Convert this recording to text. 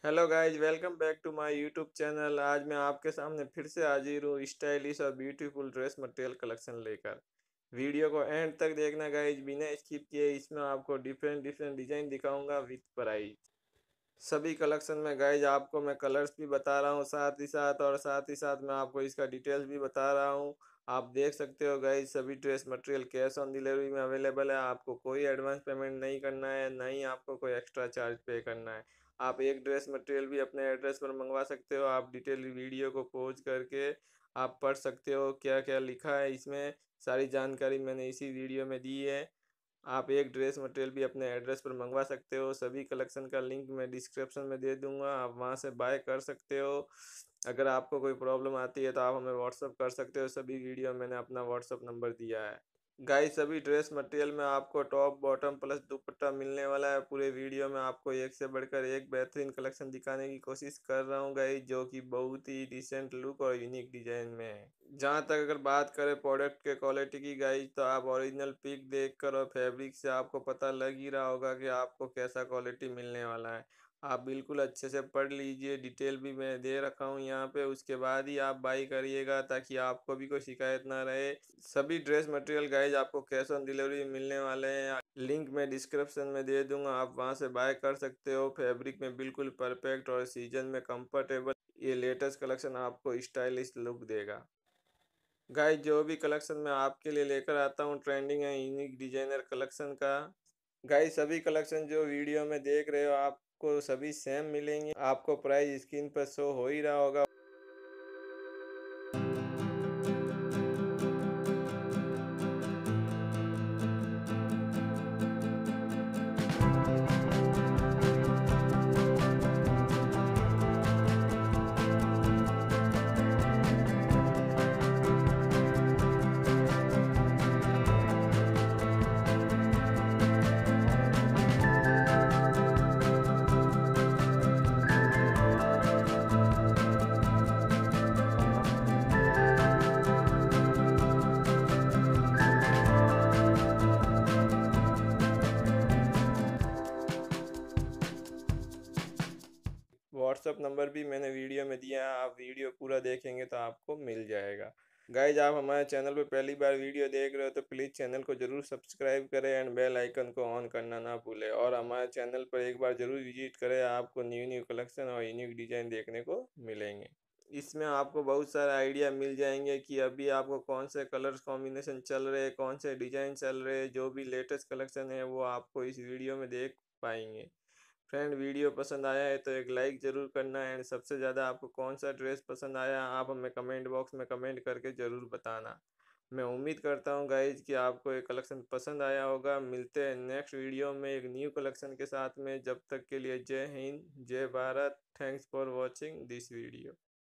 Hello guys, welcome back to my YouTube channel. आज मैं आपके सामने फिर से हाजिर हूँ स्टाइलिश और ब्यूटीफुल ड्रेस मटेरियल कलेक्शन लेकर। वीडियो को एंड तक देखना गाइज, बिना स्किप किए। इसमें आपको डिफरेंट डिफरेंट डिजाइन दिखाऊंगा विथ प्राइस। सभी कलेक्शन में गाइज आपको मैं कलर्स भी बता रहा हूँ साथ ही साथ मैं आपको इसका डिटेल्स भी बता रहा हूँ। आप देख सकते हो गाइज, सभी dress material cash on delivery में अवेलेबल है। आपको कोई एडवांस पेमेंट नहीं करना है, ना ही आपको कोई एक्स्ट्रा चार्ज पे करना है। आप एक ड्रेस मटेरियल भी अपने एड्रेस पर मंगवा सकते हो। आप डिटेल वीडियो को पॉज करके आप पढ़ सकते हो क्या क्या लिखा है इसमें। सारी जानकारी मैंने इसी वीडियो में दी है। आप एक ड्रेस मटेरियल भी अपने एड्रेस पर मंगवा सकते हो। सभी कलेक्शन का लिंक मैं डिस्क्रिप्शन में दे दूंगा, आप वहां से बाय कर सकते हो। अगर आपको कोई प्रॉब्लम आती है तो आप हमें व्हाट्सअप कर सकते हो। सभी वीडियो मैंने अपना व्हाट्सअप नंबर दिया है। गाइस, सभी ड्रेस मटेरियल में आपको टॉप बॉटम प्लस दुपट्टा मिलने वाला है। पूरे वीडियो में आपको एक से बढ़कर एक बेहतरीन कलेक्शन दिखाने की कोशिश कर रहा हूँ गाइस, जो कि बहुत ही डिसेंट लुक और यूनिक डिजाइन में है। जहाँ तक अगर बात करें प्रोडक्ट के क्वालिटी की गाइस, तो आप ओरिजिनल पिक देखकर और फैब्रिक से आपको पता लग ही रहा होगा कि आपको कैसा क्वालिटी मिलने वाला है। आप बिल्कुल अच्छे से पढ़ लीजिए, डिटेल भी मैं दे रखा हूँ यहाँ पे। उसके बाद ही आप बाई करिएगा ताकि आपको भी कोई शिकायत ना रहे। सभी ड्रेस मटेरियल गाइज आपको कैश ऑन डिलीवरी मिलने वाले हैं। लिंक मैं डिस्क्रिप्शन में दे दूंगा, आप वहां से बाय कर सकते हो। फैब्रिक में बिल्कुल परफेक्ट और सीजन में कंफर्टेबल ये लेटेस्ट कलेक्शन आपको स्टाइलिश लुक देगा। गाइस, जो भी कलेक्शन मैं आपके लिए लेकर आता हूँ ट्रेंडिंग है यूनिक डिजाइनर कलेक्शन का। गाइस, सभी कलेक्शन जो वीडियो में देख रहे हो आपको सभी सेम मिलेंगे। आपको प्राइस स्क्रीन पर शो हो ही रहा होगा। व्हाट्सअप नंबर भी मैंने वीडियो में दिया है, आप वीडियो पूरा देखेंगे तो आपको मिल जाएगा। गाइज, आप हमारे चैनल पर पहली बार वीडियो देख रहे हो तो प्लीज़ चैनल को जरूर सब्सक्राइब करें एंड बेल आइकन को ऑन करना ना भूलें। और हमारे चैनल पर एक बार जरूर विजिट करें, आपको न्यू न्यू कलेक्शन और यूनिक डिज़ाइन देखने को मिलेंगे। इसमें आपको बहुत सारे आइडिया मिल जाएंगे कि अभी आपको कौन से कलर्स कॉम्बिनेशन चल रहे हैं, कौन से डिज़ाइन चल रहे हैं। जो भी लेटेस्ट कलेक्शन है वो आपको इस वीडियो में देख पाएंगे। फ्रेंड, वीडियो पसंद आया है तो एक लाइक ज़रूर करना है। एंड सबसे ज़्यादा आपको कौन सा ड्रेस पसंद आया आप हमें कमेंट बॉक्स में कमेंट करके ज़रूर बताना। मैं उम्मीद करता हूँ गाइज कि आपको ये कलेक्शन पसंद आया होगा। मिलते हैं नेक्स्ट वीडियो में एक न्यू कलेक्शन के साथ में। जब तक के लिए जय हिंद, जय Bharat. Thanks for watching this video.